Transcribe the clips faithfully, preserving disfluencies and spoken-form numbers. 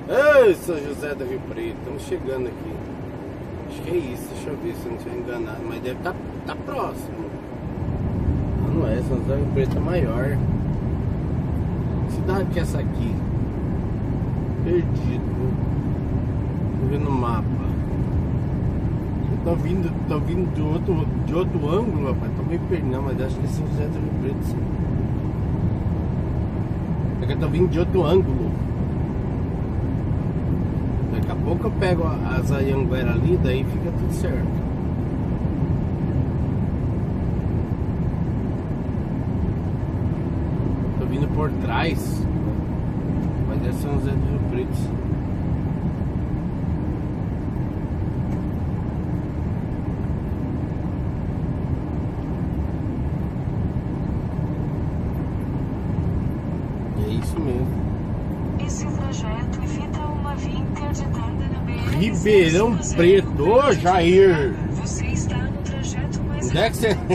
Ei, São José do Rio Preto, estamos chegando aqui. Acho que é isso, deixa eu ver se eu não estiver enganado. Mas deve estar tá, tá próximo. Não, não é, São José do Rio Preto é maior. Que cidade que é essa aqui? Perdido. Tô vendo o mapa. Tô vindo, tô vindo de outro, de outro ângulo, rapaz. Tô meio perdido, não, mas acho que é São José do Rio Preto, sim. É que eu tô vindo de outro ângulo. Daqui a pouco eu pego as Anhanguera ali, daí fica tudo certo. Tô vindo por trás, mas é São José do Rio Preto. É isso mesmo. Esse trajeto evita uma via interditada na B R Ribeirão Preto, ô Jair! Você está no trajeto mais Onde é que você...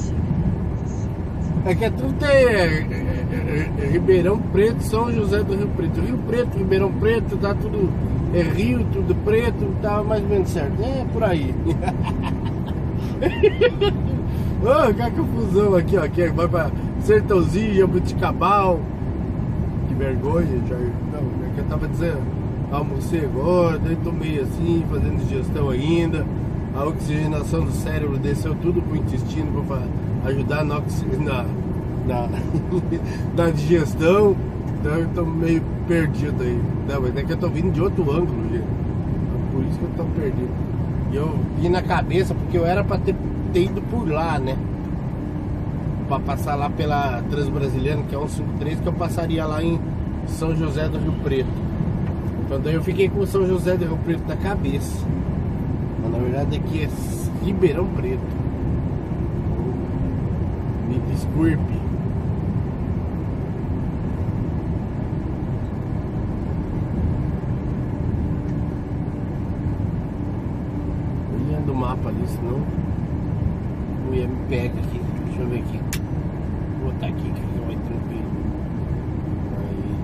É que é tudo é, é, é, Ribeirão Preto, São José do Rio Preto. Rio Preto, Ribeirão Preto, tá tudo... É Rio, tudo preto, tá mais ou menos certo. É por aí. Ô, oh, que confusão aqui, ó. Que vai pra Sertãozinho, Jabuticabal. Que vergonha, Jair. Não, é que eu tava dizendo, almocei agora, daí tomei assim, fazendo digestão ainda. A oxigenação do cérebro desceu tudo pro intestino pra ajudar na, na, na, na digestão. Então eu tô meio perdido aí. Não, mas é que eu tô vindo de outro ângulo, gente. Por isso que eu tô perdido. E eu vi na cabeça, porque eu era pra ter, ter ido por lá, né? Pra passar lá pela Transbrasiliana, que é um cinco três, que eu passaria lá em São José do Rio Preto. Então daí eu fiquei com São José do Rio Preto na cabeça. Mas na verdade aqui é Ribeirão Preto. Me desculpe. Olhando o mapa ali, senão o ia me pega aqui. Deixa eu ver aqui. Vou botar aqui que fica mais tranquilo. Aí.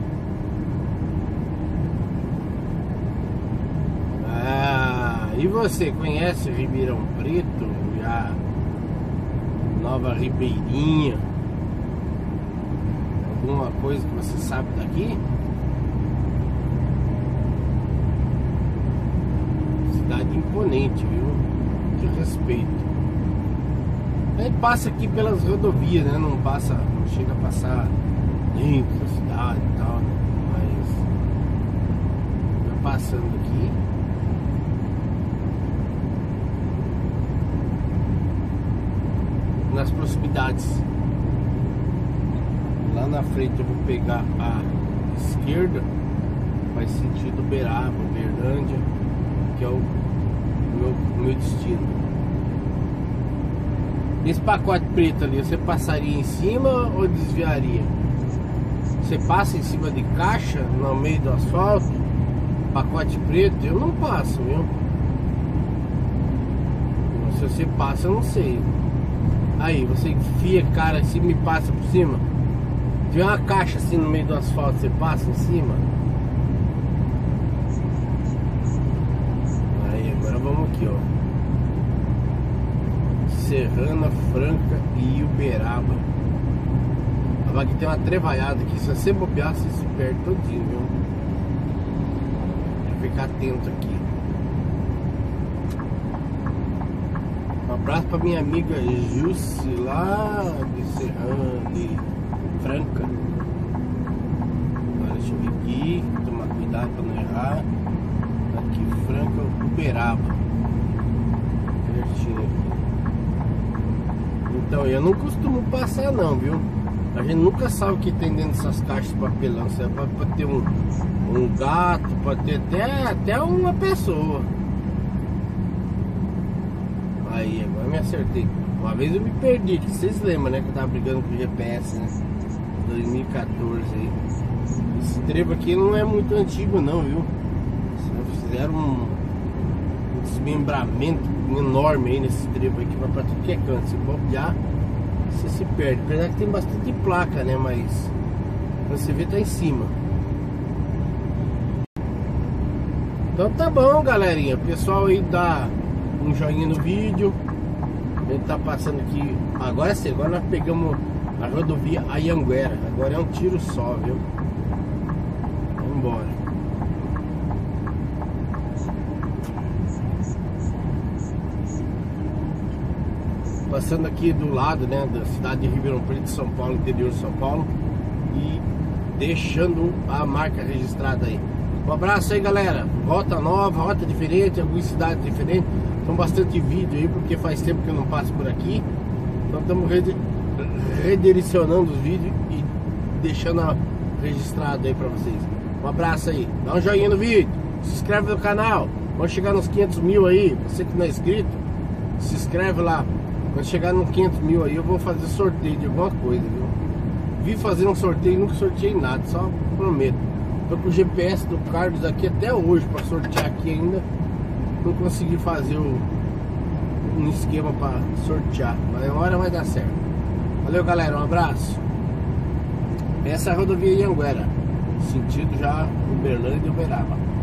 Ah, e você conhece Ribeirão Preto? Já Nova Ribeirinha? Alguma coisa que você sabe daqui? Cidade imponente, viu? De respeito. A gente passa aqui pelas rodovias, né? Não passa, não chega a passar dentro da cidade e tal, mas tá passando aqui. Nas proximidades. Lá na frente eu vou pegar a esquerda, vai sentido Uberaba, Uberlândia, que é o meu, meu destino. Esse pacote preto ali, você passaria em cima ou desviaria? Você passa em cima de caixa, no meio do asfalto? Pacote preto, eu não passo, viu? Se você passa, eu não sei. Aí, você enfia a cara assim e passa por cima. Tem uma caixa assim no meio do asfalto, você passa em cima. Aí, agora vamos aqui, ó. Serrana, Franca e Uberaba. Aqui tem uma trevaiada aqui. Se você bobear, você se perde todinho, viu? Tem que ficar atento aqui. Um abraço pra minha amiga Jussi lá de Serrana, de Franca. Agora deixa eu ver aqui. Tomar cuidado pra não errar. Aqui, Franca, Uberaba. Pertinho. Então, eu não costumo passar não, viu? A gente nunca sabe o que tem dentro dessas caixas de papelão. Você pode, pode ter um, um gato, pode ter até, até uma pessoa. Aí, agora me acertei. Uma vez eu me perdi, que vocês lembram, né? Que eu tava brigando com o G P S, né? dois mil e quatorze aí. Esse trevo aqui não é muito antigo não, viu? Fizeram um desmembramento enorme aí nesse trevo aqui, vai pra tudo que é canto. Se bobear, você se perde. Apesar que tem bastante placa, né? Mas você vê, tá em cima. Então tá bom, galerinha. Pessoal aí dá um joinha no vídeo. A gente tá passando aqui. Agora sim, agora nós pegamos a rodovia Anhanguera. Agora é um tiro só, viu? Vamos embora. Passando aqui do lado, né, da cidade de Ribeirão Preto, São Paulo, interior de São Paulo. E deixando a marca registrada aí. Um abraço aí, galera. Rota nova, rota diferente, algumas cidades diferentes. São bastante vídeo aí, porque faz tempo que eu não passo por aqui. Então estamos redirecionando os vídeos e deixando registrado aí pra vocês. Um abraço aí. Dá um joinha no vídeo. Se inscreve no canal. Vamos chegar nos quinhentos mil aí. Você que não é inscrito, se inscreve lá. Quando chegar nos quinhentos mil aí, eu vou fazer sorteio de alguma coisa, viu? Vi fazer um sorteio e nunca sorteei nada, só prometo. Tô com o G P S do Carlos aqui até hoje para sortear aqui ainda. Não consegui fazer o, um esquema para sortear, mas uma hora vai dar certo. Valeu, galera, um abraço. Essa é a rodovia Anhanguera, sentido já Uberlândia e Uberaba.